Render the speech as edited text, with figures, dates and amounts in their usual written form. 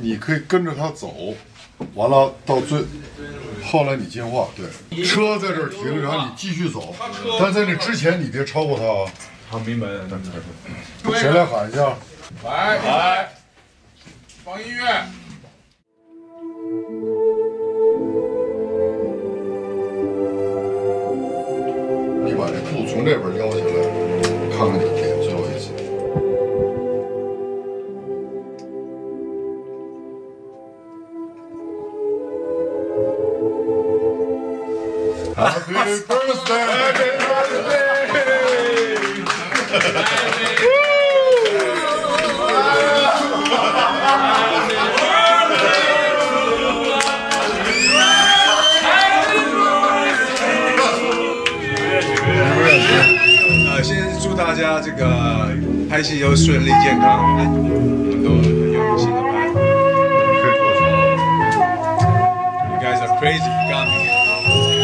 你可以跟着他走，完了到后来你进化，对，车在这儿停，然后你继续走，但在那之前你别超过他啊。 好，明白了。 谁来喊一下？ 来，放音乐。 你把这布从这边撩起来，看看你点最后一次。Happy birthday! Happy birthday! 先祝大家这个拍戏都顺利健康，我们都很有心的拍。You guys are crazy, you got me.